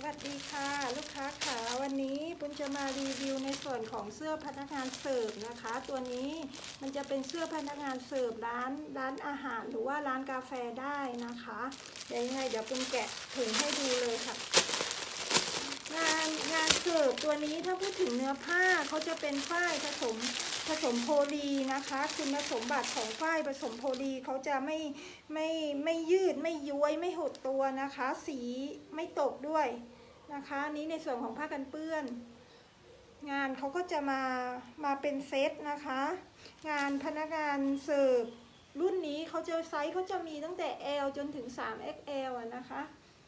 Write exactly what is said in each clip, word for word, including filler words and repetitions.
วัสดีค่ะลูกค้าค่ะวันนี้ปุณจะมารีวิวในส่วนของเสื้อพนักงานเสิร์ฟนะคะตัวนี้มันจะเป็นเสื้อพนักงานเสิร์ฟร้านร้านอาหารหรือว่าร้านกาแฟได้นะคะเดี๋ยวยังไงเดี๋ยวปุณแกะถุงให้ดูเลยค่ะงานงานเสิร์ฟตัวนี้ถ้าพูดถึงเนื้อผ้าเขาจะเป็นฝ้ายผสมผสมโพลีนะคะคุณสมบัติของฝ้ายผสมโพลีเขาจะไม่ไม่ไม่ยืดไม่ย้วยไม่หดตัวนะคะสีไม่ตกด้วยนะคะนี้ในส่วนของผ้ากันเปื้อนงานเขาก็จะมามาเป็นเซตนะคะงานพนักงานเสิร์ฟรุ่นนี้เขาจะไซส์เขาจะมีตั้งแต่ แอล จนถึง ทรี เอ็กซ์ แอล อ่ะนะคะ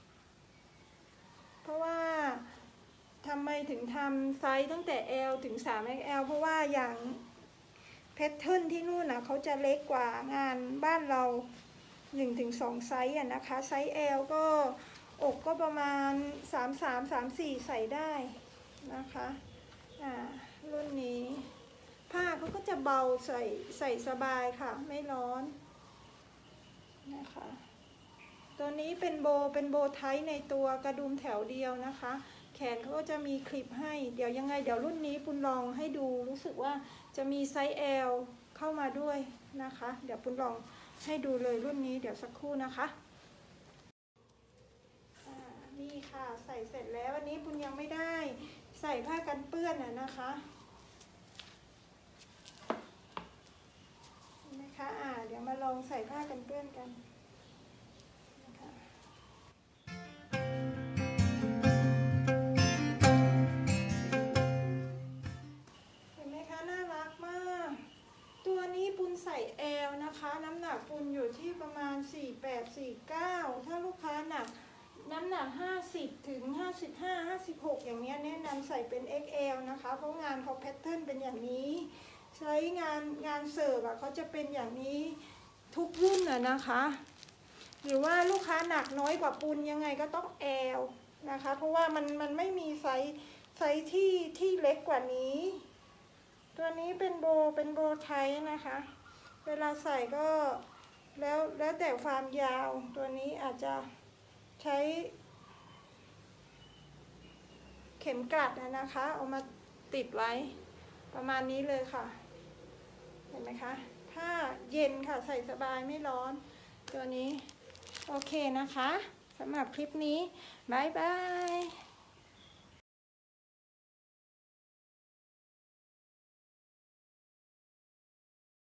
เพราะว่าทำไมถึงทำไซส์ตั้งแต่ แอล ถึง ทรี เอ็กซ์ แอล เพราะว่าอย่างแพทเทิร์นที่นู่นนะเขาจะเล็กกว่างานบ้านเรา หนึ่งถึงสอง ไซส์อ่ะนะคะไซส์ แอล ก็อกก็ประมาณ สามสาม สามสี่ ใส่ได้นะคะอ่ารุ่นนี้ผ้าเขาก็จะเบาใส่ใส่สบายค่ะไม่ร้อนนะคะตัวนี้เป็นโบเป็นโบไทท์ในตัวกระดุมแถวเดียวนะคะแขนเขาก็จะมีคลิปให้เดี๋ยวยังไงเดี๋ยวรุ่นนี้ปุณลองให้ดูรู้สึกว่าจะมีไซส์ แอล เข้ามาด้วยนะคะเดี๋ยวปุณลองให้ดูเลยรุ่นนี้เดี๋ยวสักครู่นะคะนี่ค่ะใส่เสร็จแล้ววันนี้ปุณยังไม่ได้ใส่ผ้ากันเปื้อนอ่ะนะคะนะคะอ่าเดี๋ยวมาลองใส่ผ้ากันเปื้อนกันนะคะเห็นไหมคะน่ารักมากตัวนี้ปุณใส่ แอล นะคะน้ำหนักปุณอยู่ที่ประมาณสี่แปด สี่เก้าถ้าลูกค้าหนักน้ำหนักห้าสิบถึงห้าสิบห้า ห้าสิบหกอย่างนี้แนะนำใส่เป็น เอ็กซ์ แอล นะคะเพราะงานเขาแพทเทิร์นเป็นอย่างนี้ใช้งานงานเสิร์ฟอะเขาจะเป็นอย่างนี้ทุกรุ่นอะนะคะหรือว่าลูกค้าหนักน้อยกว่าปุณยังไงก็ต้อง แอล นะคะเพราะว่ามันมันไม่มีไซส์ไซส์ที่ที่เล็กกว่านี้ตัวนี้เป็นโบเป็นโบไทท์นะคะเวลาใส่ก็แล้วแล้วแต่ความยาวตัวนี้อาจจะใช้เข็มกลัดนะคะเอามาติดไว้ประมาณนี้เลยค่ะเห็นไหมคะผ้าเย็นค่ะใส่สบายไม่ร้อนตัวนี้โอเคนะคะสำหรับคลิปนี้บ๊ายบาย